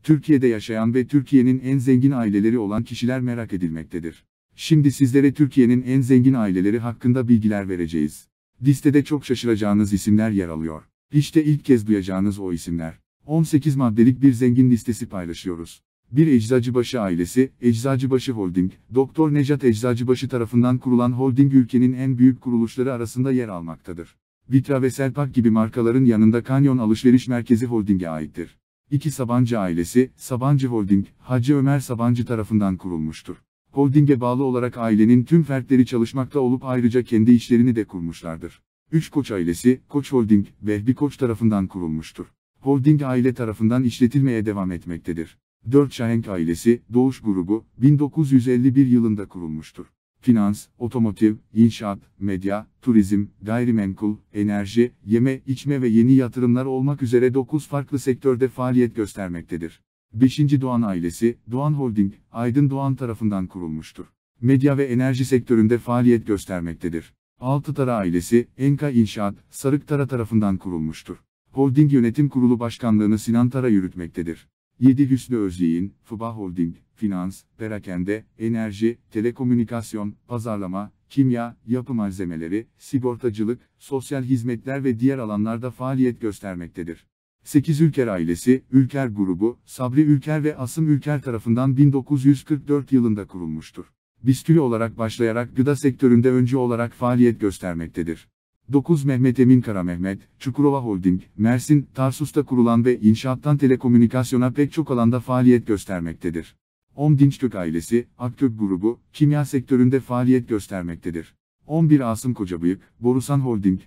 Türkiye'de yaşayan ve Türkiye'nin en zengin aileleri olan kişiler merak edilmektedir. Şimdi sizlere Türkiye'nin en zengin aileleri hakkında bilgiler vereceğiz. Listede çok şaşıracağınız isimler yer alıyor. İşte ilk kez duyacağınız o isimler. 18 maddelik bir zengin listesi paylaşıyoruz. 1. Eczacıbaşı ailesi, Eczacıbaşı Holding, Doktor Necat Eczacıbaşı tarafından kurulan holding ülkenin en büyük kuruluşları arasında yer almaktadır. Vitra ve Selpak gibi markaların yanında Kanyon Alışveriş Merkezi Holding'e aittir. 2. Sabancı ailesi, Sabancı Holding, Hacı Ömer Sabancı tarafından kurulmuştur. Holding'e bağlı olarak ailenin tüm fertleri çalışmakta olup ayrıca kendi işlerini de kurmuşlardır. 3. Koç ailesi, Koç Holding, Vehbi Koç tarafından kurulmuştur. Holding aile tarafından işletilmeye devam etmektedir. 4. Şahenk ailesi, Doğuş Grubu, 1951 yılında kurulmuştur. Finans, otomotiv, inşaat, medya, turizm, gayrimenkul, enerji, yeme, içme ve yeni yatırımlar olmak üzere 9 farklı sektörde faaliyet göstermektedir. 5. Doğan ailesi, Doğan Holding, Aydın Doğan tarafından kurulmuştur. Medya ve enerji sektöründe faaliyet göstermektedir. 6. Tara ailesi, Enka İnşaat, Sarık Tara tarafından kurulmuştur. Holding Yönetim Kurulu Başkanlığını Sinan Tara yürütmektedir. 7. Hüsnü Özyiğin, FBA Holding, Finans, perakende, enerji, telekomünikasyon, pazarlama, kimya, yapı malzemeleri, sigortacılık, sosyal hizmetler ve diğer alanlarda faaliyet göstermektedir. 8. Ülker ailesi, Ülker Grubu, Sabri Ülker ve Asım Ülker tarafından 1944 yılında kurulmuştur. Bisküvi olarak başlayarak gıda sektöründe öncü olarak faaliyet göstermektedir. 9. Mehmet Emin Kara Mehmet, Çukurova Holding, Mersin, Tarsus'ta kurulan ve inşaattan telekomünikasyona pek çok alanda faaliyet göstermektedir. 10. Dinçkök ailesi, Akkök Grubu, kimya sektöründe faaliyet göstermektedir. 11. Asım Kocabıyık, Borusan Holding,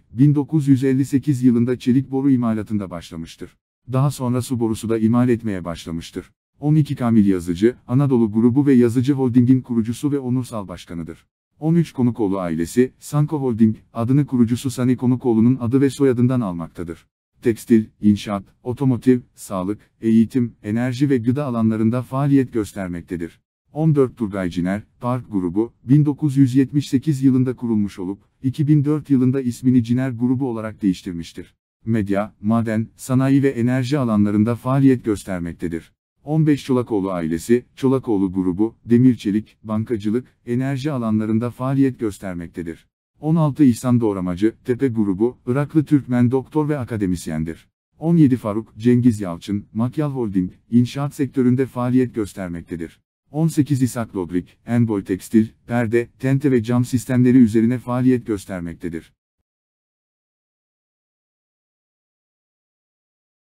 1958 yılında çelik boru imalatında başlamıştır. Daha sonra su borusu da imal etmeye başlamıştır. 12. Kamil Yazıcı, Anadolu Grubu ve Yazıcı Holding'in kurucusu ve onursal başkanıdır. 13. Konukoğlu ailesi, Sanko Holding, adını kurucusu Sani Konukoğlu'nun adı ve soyadından almaktadır. Tekstil, inşaat, otomotiv, sağlık, eğitim, enerji ve gıda alanlarında faaliyet göstermektedir. 14. Turgay Ciner, Park Grubu, 1978 yılında kurulmuş olup, 2004 yılında ismini Ciner Grubu olarak değiştirmiştir. Medya, maden, sanayi ve enerji alanlarında faaliyet göstermektedir. 15. Çolakoğlu ailesi, Çolakoğlu Grubu, demir çelik, bankacılık, enerji alanlarında faaliyet göstermektedir. 16. İhsan Doğramacı, Tepe Grubu, Iraklı Türkmen doktor ve akademisyendir. 17. Faruk Cengiz Yalçın, Makyal Holding, inşaat sektöründe faaliyet göstermektedir. 18. İshak Lodrik, Enboy Tekstil, perde, tente ve cam sistemleri üzerine faaliyet göstermektedir.